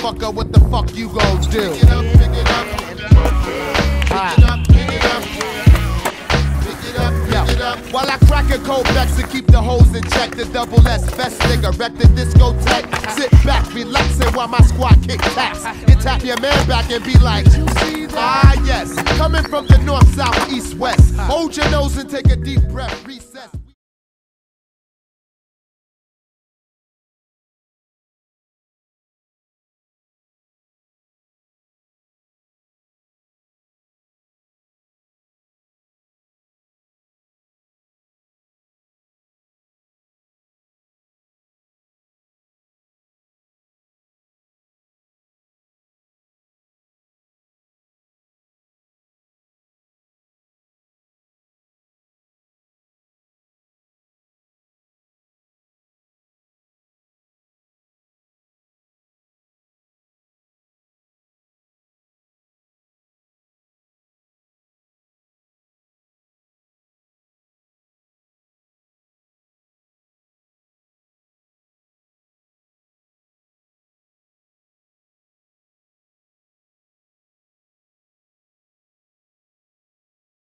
motherfucker, what the fuck you gon' do? Pick it up, pick it up. Pick it up, pick it up. Pick it up, pick it up. While I crack a cold vex and keep the hoes in check, the double S best nigga wreck the discotheque. Sit back, relaxing while my squad kick taps. You tap your man back and be like, ah yes, coming from the north, south, east, west. Hold your nose and take a deep breath, recess.